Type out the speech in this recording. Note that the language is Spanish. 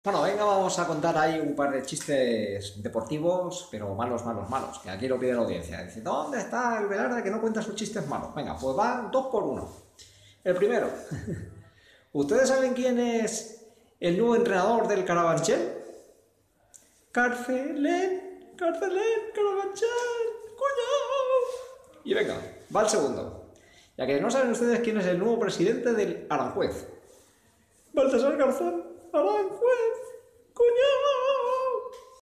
Bueno, venga, vamos a contar ahí un par de chistes deportivos, pero malos, malos, malos, que aquí lo pide la audiencia. Dice, ¿dónde está el Velarde que no cuenta sus chistes malos? Venga, pues van dos por uno. El primero, ¿ustedes saben quién es el nuevo entrenador del Carabanchel? Carcelén, Carabanchel, coño. Y venga, va el segundo. Ya que no saben ustedes quién es el nuevo presidente del Aranjuez. Baltasar Garzón, Aranjuez, coño.